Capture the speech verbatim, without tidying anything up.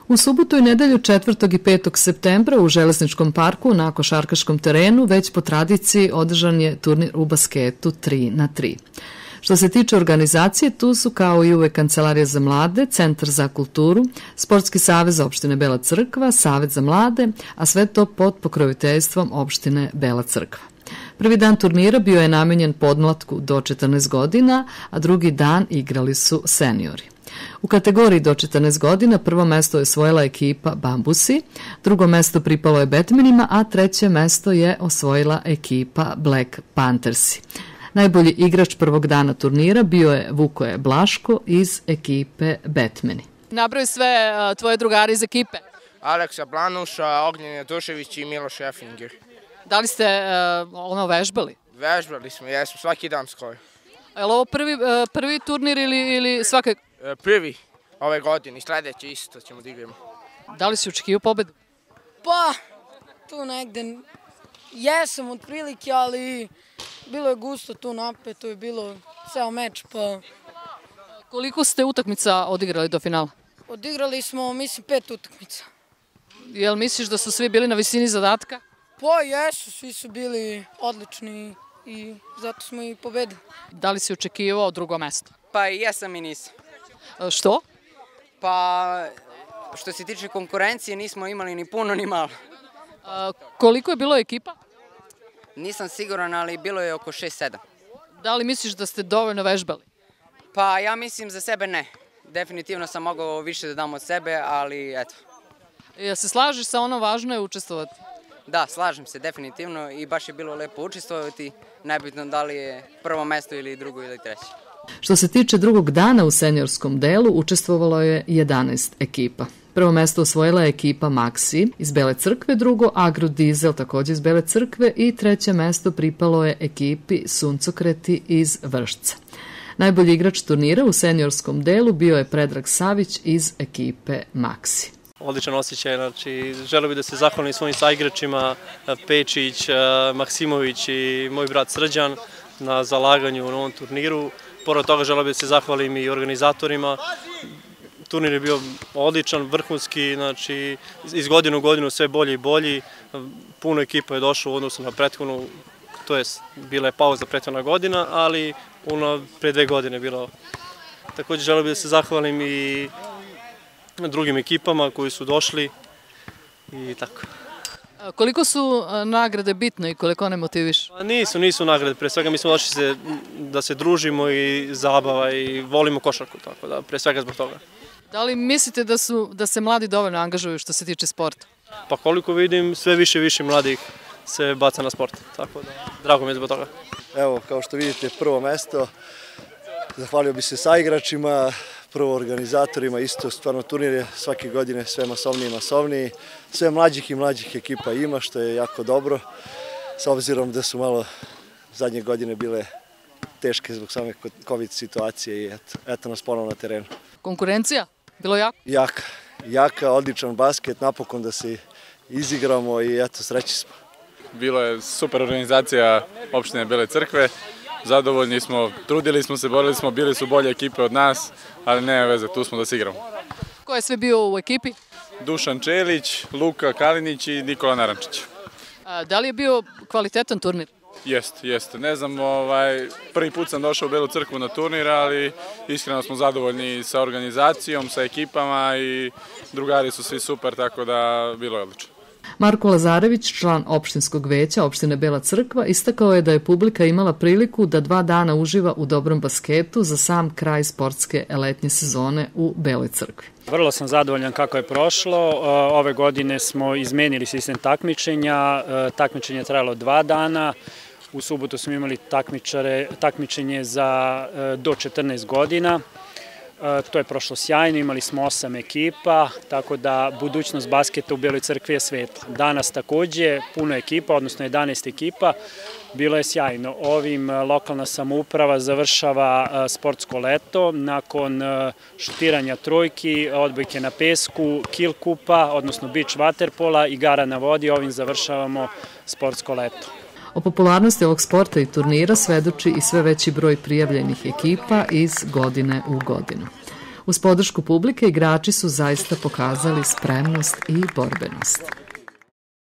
U subotu i nedelju četvrtog i petog septembra u Železničkom parku na košarkaškom terenu već po tradiciji održan je turnir u basketu tri na tri. Što se tiče organizacije, tu su kao i uvek Kancelarija za mlade, Centar za kulturu, Sportski savez opštine Bela Crkva, Savet za mlade, a sve to pod pokroviteljstvom opštine Bela Crkva. Prvi dan turnira bio je namenjen podmlatku do četrnaest godina, a drugi dan igrali su seniori. U kategoriji do četrnaest godina prvo mesto je osvojila ekipa Bambusi, drugo mesto pripalo je Batmanima, a treće mesto je osvojila ekipa Black Panthersi. Najbolji igrač prvog dana turnira bio je Vukoje Blaško iz ekipe Batmani. Nabroj sve tvoje drugari iz ekipe. Aleksa Blanuša, Ognjen Jatošević i Miloš Efinger. Da li ste ono vežbali? Vežbali smo, jesmo, svaki dan skoro. Je li ovo prvi, prvi turnir ili, ili svake... Prvi ove godine i sledeće isto ćemo da igramo. Da li si očekivao pobedu? Pa, tu negde jesam otprilike, ali bilo je gusto tu napeto i bilo ceo meč. Pa... Koliko ste utakmica odigrali do finala? Odigrali smo, mislim, pet utakmica. Jel misliš da su svi bili na visini zadatka? Pa jesu, svi su bili odlični i zato smo i pobedili. Da li si očekivao drugo mesto? Pa i jesam i nisam. Što? Pa što se tiče konkurencije nismo imali ni puno ni malo. A, koliko je bilo ekipa? Nisam siguran, ali bilo je oko šest sedam. Da li misliš da ste dovoljno vežbali? Pa ja mislim za sebe ne. Definitivno sam mogao više da dam od sebe, ali eto. Ja se slažeš sa ono važno je učestvovati? Da, slažem se definitivno i baš je bilo lepo učestvovati. Nebitno da li je prvo mesto ili drugo ili treće. Što se tiče drugog dana u seniorskom delu, učestvovalo je jedanaest ekipa. Prvo mesto osvojila je ekipa Maxi iz Bele Crkve, drugo Agrodizel takođe iz Bele Crkve i treće mesto pripalo je ekipi Suncokreti iz Vršca. Najbolji igrač turnira u seniorskom delu bio je Predrag Savić iz ekipe Maxi. Odličan osjećaj, znači želeo bih da se zahvalim svojim saigračima Pečić, Maksimović i moj brat Srđan na zalaganju na ovom turniru. Pored toga želeo bih da se zahvalim i organizatorima. Turnir je bio odličan, vrhunski, znači iz godine u godinu sve bolji i bolji. Puno ekipa je došlo u odnosu na prethodnu, to je bila je pauza prethodna godina, ali puno pre dve godine je bilo. Također želeo bih da se zahvalim i drugim ekipama koji su došli i tako. Koliko su nagrade bitne i koliko one motiviš? Nisu, nisu nagrade. Pre svega mi smo došli se, da se družimo i zabava i volimo košarku, tako da pre svega zbog toga. Da li mislite da, su, da se mladi dovoljno angažuju što se tiče sporta? Pa koliko vidim, sve više i više mladih se baca na sport, tako da drago mi je zbog toga. Evo, kao što vidite, prvo mesto. Zahvalio bi se saigračima, prvo organizatorima, isto stvarno turnir je svake godine sve masovniji i masovniji. Sve mlađih i mlađih ekipa ima, što je jako dobro, s obzirom da su malo zadnje godine bile teške zbog same COVID situacije i eto, eto nas ponovno na terenu. Konkurencija? Bilo jako? Jaka, jaka, odličan basket, napokon da se izigramo i eto, sreći smo. Bilo je super organizacija opštine Bele Crkve. Zadovoljni smo, trudili smo se, borili smo, bili su bolje ekipe od nas, ali nema veze, tu smo da se igramo. Ko je sve bio u ekipi? Dušan Čelić, Luka Kalinić i Nikola Narančić. A, da li je bio kvalitetan turnir? Jeste, jeste. Ne znam, ovaj, prvi put sam došao u Belu Crkvu na turnir, ali iskreno smo zadovoljni sa organizacijom, sa ekipama i drugari su svi super, tako da bilo je odlično. Marko Lazarević, član opštinskog veća opštine Bela Crkva, istakao je da je publika imala priliku da dva dana uživa u dobrom basketu za sam kraj sportske letnje sezone u Beloj Crkvi. Vrlo sam zadovoljan kako je prošlo. Ove godine smo izmenili sistem takmičenja. Takmičenje je trajalo dva dana. U subotu smo imali takmičenje za do četrnaest godina. To je prošlo sjajno, imali smo osam ekipa, tako da budućnost basketa u Beloj Crkvi je svetla. Danas takođe puno ekipa, odnosno jedanaest ekipa, bilo je sjajno. Ovim lokalna samouprava završava sportsko leto, nakon šutiranja trojki, odbojke na pesku, kill kupa, odnosno beach waterpola, igara na vodi, ovim završavamo sportsko leto. O popularnosti ovog sporta i turnira svedoči i sve veći broj prijavljenih ekipa iz godine u godinu. Uz podršku publike igrači su zaista pokazali spremnost i borbenost.